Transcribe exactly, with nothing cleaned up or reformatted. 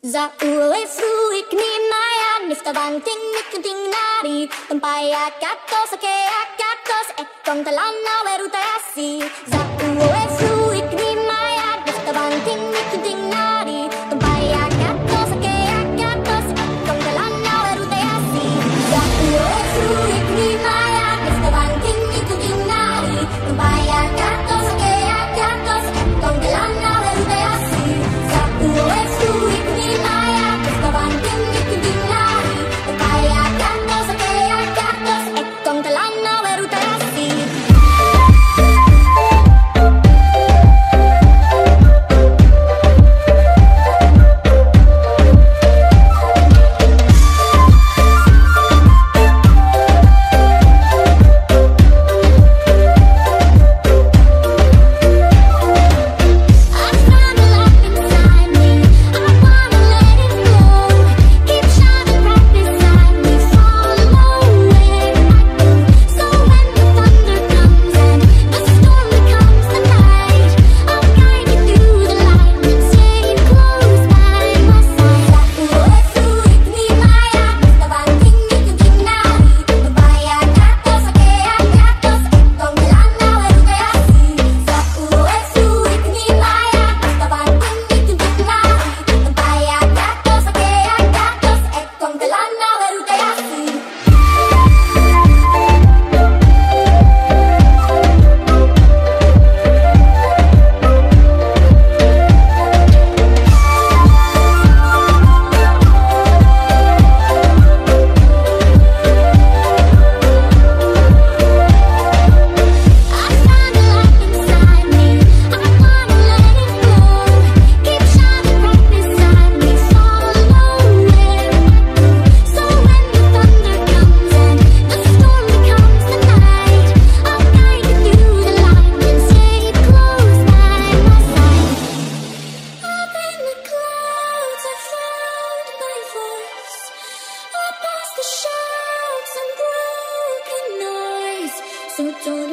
Za uwe fruik ni maya nifta banting nikunting nari tempai akato sake akato se ekong talana weruta yasi. Za uwe fruik ni maya nifta banting nikunting nari tempai akato sake akato se ekong talana weruta yasi. Za uwe fruik ni maya nifta banting nikunting nari tempai akato sake akato se ekong talana weruta yasi. Za uwe fruik so don't